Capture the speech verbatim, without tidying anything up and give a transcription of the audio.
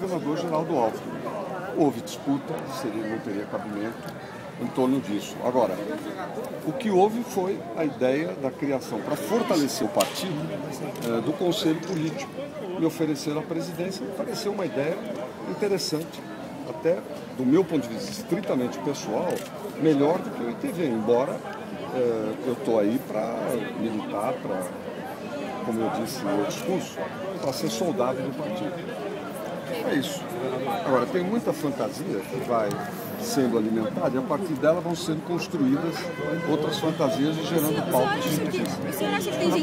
governador Geraldo Alckmin. Houve disputa, seria, não teria cabimento em torno disso. Agora, o que houve foi a ideia da criação, para fortalecer o partido, eh, do Conselho Político. Me ofereceram a presidência, me pareceu uma ideia interessante, até do meu ponto de vista estritamente pessoal, melhor do que o I T V, embora eh, eu estou aí para militar, para, como eu disse no meu discurso, para ser soldado do partido. É isso. Agora, tem muita fantasia que vai sendo alimentada e a partir dela vão sendo construídas outras fantasias e gerando pautas.